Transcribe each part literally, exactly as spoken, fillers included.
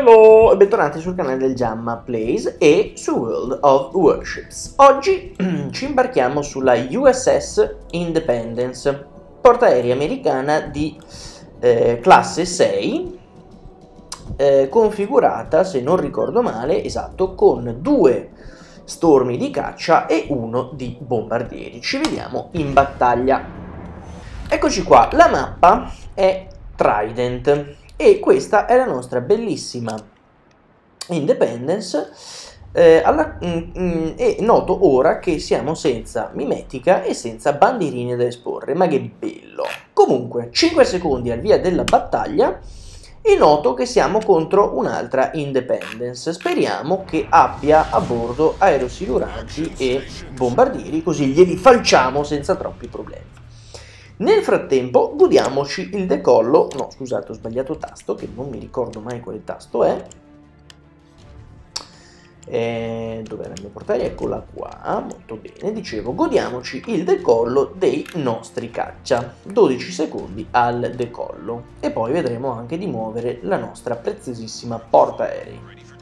Hello e bentornati sul canale del Jamma Plays e su World of Warships. Oggi ci imbarchiamo sulla U S S Independence, portaerei americana di eh, classe sei, eh, configurata, se non ricordo male, esatto, con due stormi di caccia e uno di bombardieri. Ci vediamo in battaglia. Eccoci qua, la mappa è Trident. E questa è la nostra bellissima Independence. Eh, alla, mm, mm, e noto ora che siamo senza mimetica e senza bandierine da esporre. Ma che bello! Comunque, cinque secondi al via della battaglia e noto che siamo contro un'altra Independence. Speriamo che abbia a bordo aerosiluranti e bombardieri, così glieli falciamo senza troppi problemi. Nel frattempo godiamoci il decollo, no scusate ho sbagliato tasto, che non mi ricordo mai quale tasto è, eh, dov'era il mio portaerei? Eccola qua, molto bene, dicevo godiamoci il decollo dei nostri caccia, dodici secondi al decollo e poi vedremo anche di muovere la nostra preziosissima portaerei.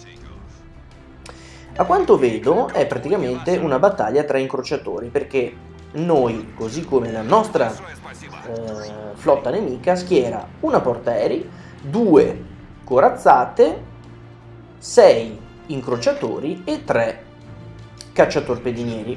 A quanto vedo è praticamente una battaglia tra incrociatori, perché noi, così come la nostra eh, flotta nemica, schiera una portaerei, due corazzate, sei incrociatori e tre cacciatorpedinieri.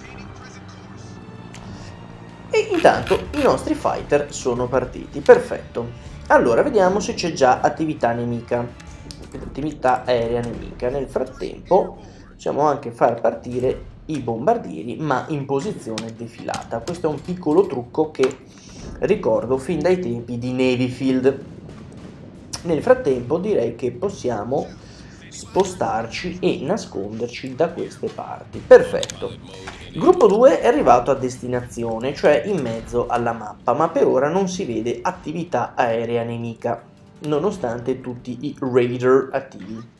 E intanto i nostri fighter sono partiti. Perfetto. Allora vediamo se c'è già attività nemica, attività aerea nemica. Nel frattempo possiamo anche far partire i bombardieri, ma in posizione defilata. Questo è un piccolo trucco che ricordo fin dai tempi di Navyfield. Nel frattempo direi che possiamo spostarci e nasconderci da queste parti. Perfetto. Il gruppo due è arrivato a destinazione, cioè in mezzo alla mappa, ma per ora non si vede attività aerea nemica, nonostante tutti i raider attivi.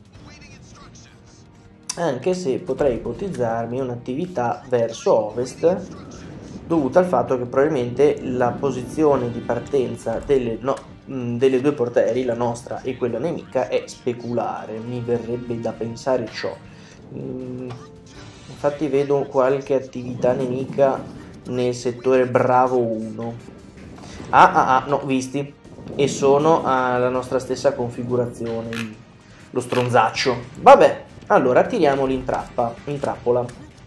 Anche se potrei ipotizzarmi un'attività verso ovest, dovuta al fatto che probabilmente la posizione di partenza delle, no, delle due portaerei, la nostra e quella nemica, è speculare. Mi verrebbe da pensare ciò. Infatti vedo qualche attività nemica nel settore Bravo uno. Ah, ah, ah, no, visti. E sono alla nostra stessa configurazione. Lo stronzaccio. Vabbè. Allora, tiriamoli in, trappa, in trappola.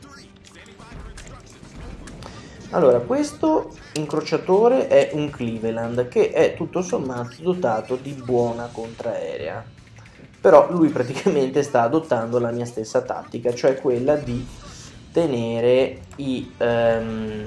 Allora, questo incrociatore è un Cleveland, che è tutto sommato dotato di buona contraerea. Però lui praticamente sta adottando la mia stessa tattica, cioè quella di tenere i um,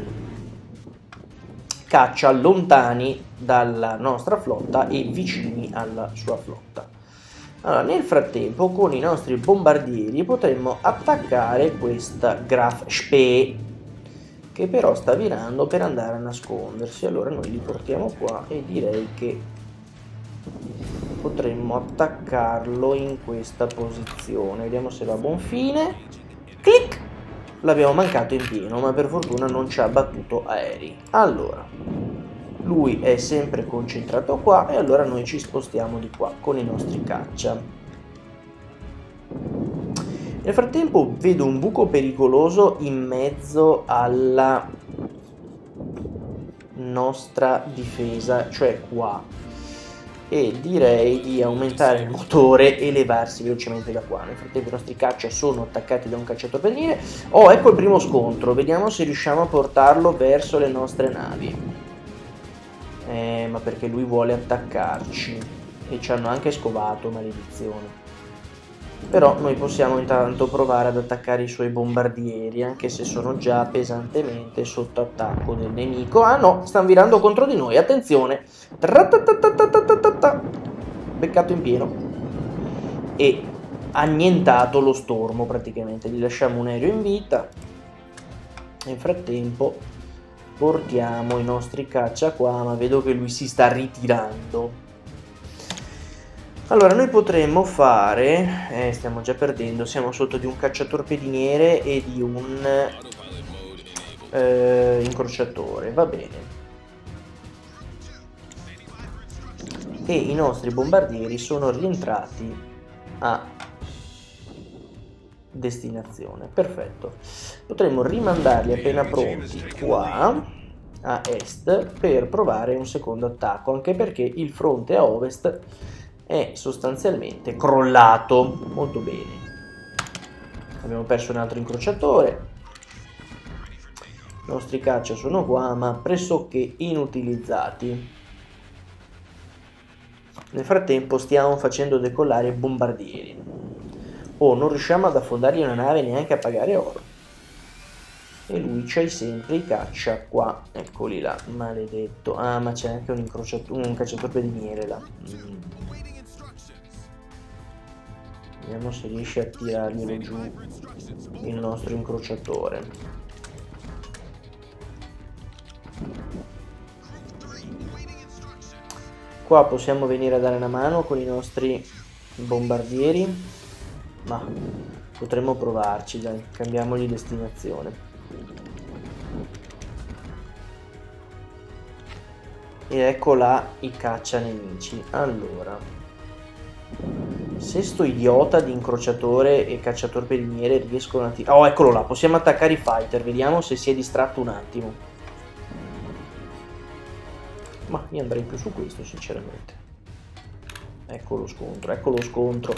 caccia lontani dalla nostra flotta e vicini alla sua flotta. Allora, nel frattempo con i nostri bombardieri potremmo attaccare questa Graf Spee, che però sta virando per andare a nascondersi. Allora noi li portiamo qua e direi che potremmo attaccarlo in questa posizione. Vediamo se va a buon fine. Clic! L'abbiamo mancato in pieno, ma per fortuna non ci ha battuto aerei. Allora, lui è sempre concentrato qua e allora noi ci spostiamo di qua con i nostri caccia. Nel frattempo vedo un buco pericoloso in mezzo alla nostra difesa, cioè qua, e direi di aumentare il motore e levarsi velocemente da qua. Nel frattempo i nostri caccia sono attaccati da un cacciatorpediniere. Oh, ecco il primo scontro, vediamo se riusciamo a portarlo verso le nostre navi. Eh, ma perché lui vuole attaccarci e ci hanno anche scovato, maledizione. Però noi possiamo intanto provare ad attaccare i suoi bombardieri, anche se sono già pesantemente sotto attacco del nemico. Ah no, stanno virando contro di noi, attenzione. Beccato in pieno e annientato lo stormo praticamente. Gli lasciamo un aereo in vita. Nel frattempo portiamo i nostri caccia qua, ma vedo che lui si sta ritirando. Allora noi potremmo fare, eh, stiamo già perdendo, siamo sotto di un cacciatorpediniere e di un eh, incrociatore, va bene. e i nostri bombardieri sono rientrati a destinazione. Perfetto, potremmo rimandarli appena pronti qua a est per provare un secondo attacco, anche perché il fronte a ovest è sostanzialmente crollato. Molto bene, abbiamo perso un altro incrociatore, i nostri caccia sono qua ma pressoché inutilizzati. Nel frattempo stiamo facendo decollare bombardieri. Oh, non riusciamo ad affondargli una nave neanche a pagare oro. E lui c'hai sempre i caccia qua. Eccoli là, maledetto. Ah, ma c'è anche un, un cacciatorpediniere là. Mm. Vediamo se riesce a tirarglielo giù il nostro incrociatore. Qua possiamo venire a dare una mano con i nostri bombardieri, ma potremmo provarci, dai, cambiamogli destinazione. E ecco là i caccia nemici. Allora, se sto idiota di incrociatore e cacciatorpediniere riescono a tirare... Oh, eccolo là, possiamo attaccare i fighter, vediamo se si è distratto un attimo. Ma io andrei più su questo, sinceramente. Ecco lo scontro, ecco lo scontro.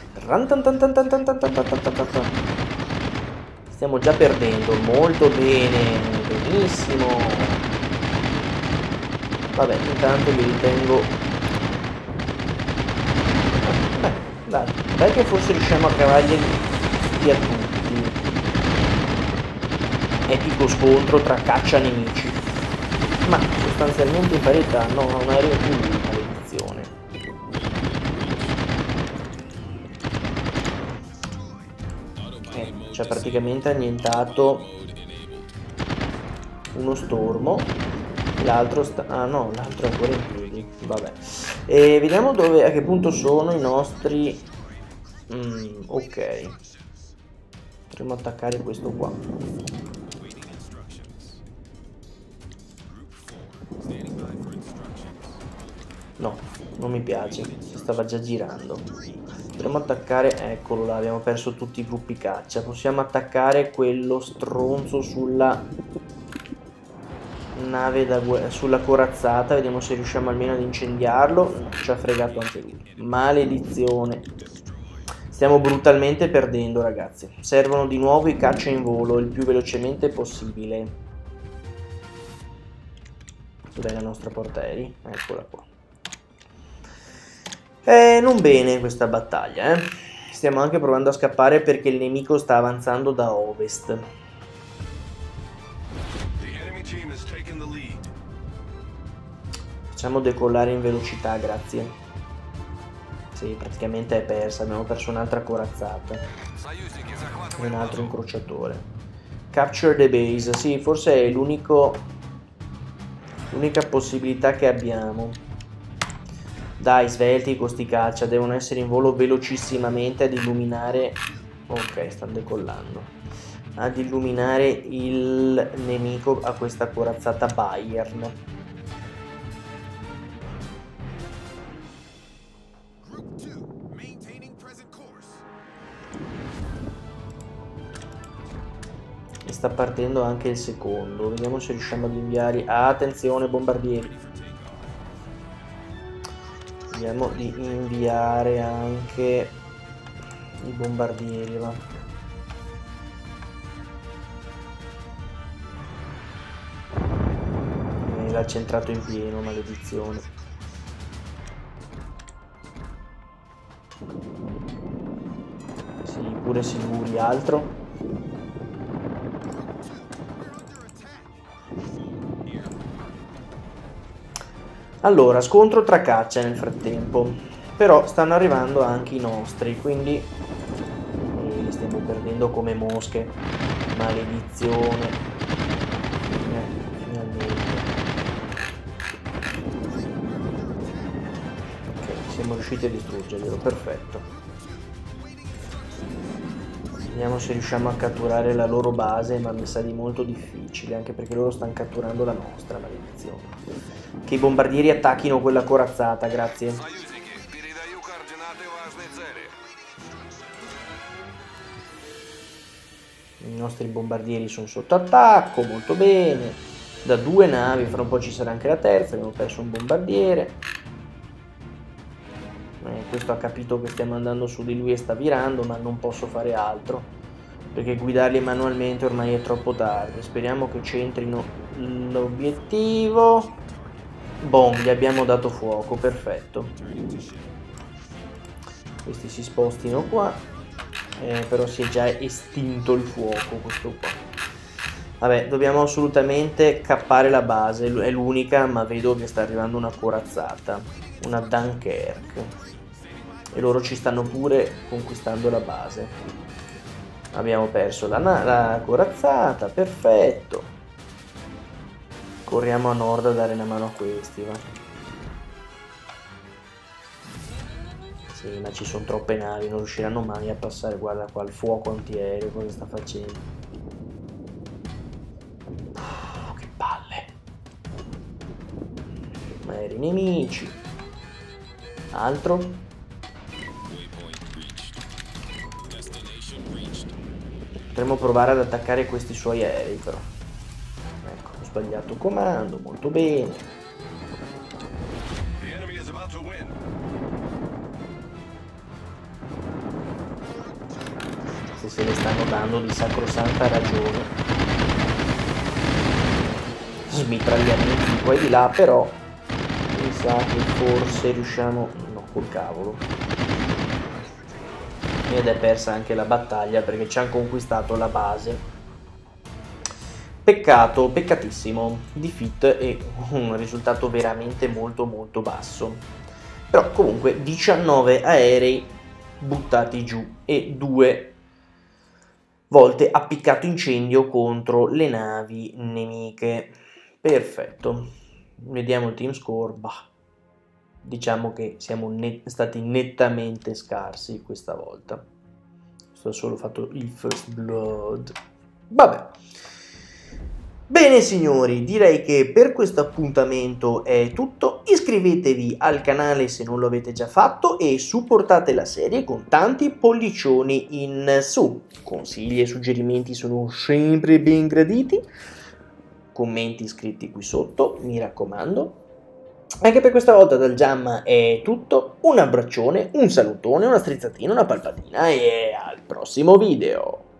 Stiamo già perdendo, molto bene, benissimo. Vabbè, intanto li ritengo... Beh, dai, dai che forse riusciamo a cavargli via tutti. Epico scontro tra caccia nemici. Ma sostanzialmente in parità no, non ero più lui, maledizione. Eh, ci ha praticamente annientato uno stormo. L'altro sta... ah no, l'altro è ancora in piedi. Vabbè. E vediamo dove, a che punto sono i nostri... Mm, ok. Potremmo attaccare questo qua. No, non mi piace, si stava già girando. Potremmo attaccare, eccolo là, abbiamo perso tutti i gruppi caccia. Possiamo attaccare quello stronzo sulla nave da guerra, sulla corazzata. Vediamo se riusciamo almeno ad incendiarlo. No, ci ha fregato anche lui. Maledizione. Stiamo brutalmente perdendo, ragazzi. Servono di nuovo i caccia in volo il più velocemente possibile. Dov'è la nostra portaerei? Eccola qua. Eh, non bene questa battaglia, eh. Stiamo anche provando a scappare perché il nemico sta avanzando da ovest. Facciamo decollare in velocità, grazie. Sì, praticamente è persa, abbiamo perso un'altra corazzata. E un altro incrociatore. Capture the base, sì, forse è l'unico... l'unica possibilità che abbiamo. Dai, svelti con sti caccia, devono essere in volo velocissimamente ad illuminare... Ok, stanno decollando. Ad illuminare il nemico a questa corazzata Bayern. E sta partendo anche il secondo. Vediamo se riusciamo ad inviare... Ah, attenzione, bombardieri. Vediamo di inviare anche i bombardieri, va. E l'ha centrato in pieno, maledizione. Sì, pure sicuri, altro. Allora, scontro tra caccia nel frattempo, però stanno arrivando anche i nostri, quindi eh, li stiamo perdendo come mosche, maledizione, eh, finalmente. Ok, siamo riusciti a distruggerglielo, perfetto. Vediamo se riusciamo a catturare la loro base, ma mi sa di molto difficile, anche perché loro stanno catturando la nostra, maledizione. Che i bombardieri attacchino quella corazzata, grazie. I nostri bombardieri sono sotto attacco, molto bene. Da due navi, fra un po' ci sarà anche la terza, abbiamo perso un bombardiere. Eh, questo ha capito che stiamo andando su di lui e sta virando, ma non posso fare altro, perché guidarli manualmente ormai è troppo tardi. Speriamo che centrino l'obiettivo. Boom, gli abbiamo dato fuoco, perfetto. Questi si spostino qua. Eh, però si è già estinto il fuoco questo qua. Vabbè, dobbiamo assolutamente cappare la base, è l'unica, ma vedo che sta arrivando una corazzata, una Dunkerque, e loro ci stanno pure conquistando la base. Abbiamo perso la, la corazzata, perfetto. Corriamo a nord a dare una mano a questi, va. Sì, ma ci sono troppe navi, non riusciranno mai a passare. Guarda qua il fuoco antiaereo, cosa sta facendo. Uff, che palle. Aerei nemici. Altro. Potremmo provare ad attaccare questi suoi aerei, però. Ecco, ho sbagliato comando, molto bene. Se ne stanno dando di sacrosanta ragione. Smitragliamenti di qua e di là, però mi sa che forse riusciamo... no, col cavolo. Ed è persa anche la battaglia perché ci hanno conquistato la base. Peccato, peccatissimo. Defeat e un risultato veramente molto molto basso. Però comunque diciannove aerei buttati giù e due volte appiccato incendio contro le navi nemiche. Perfetto. Vediamo il team score. Bah, diciamo che siamo net stati nettamente scarsi questa volta. Sto solo fatto il first blood. Vabbè. Bene signori, direi che per questo appuntamento è tutto. Iscrivetevi al canale se non lo avete già fatto e supportate la serie con tanti pollicioni in su. Consigli e suggerimenti sono sempre ben graditi. Commenti scritti qui sotto, mi raccomando. Anche per questa volta dal Giamma è tutto. Un abbraccione, un salutone, una strizzatina, una palpatina e al prossimo video.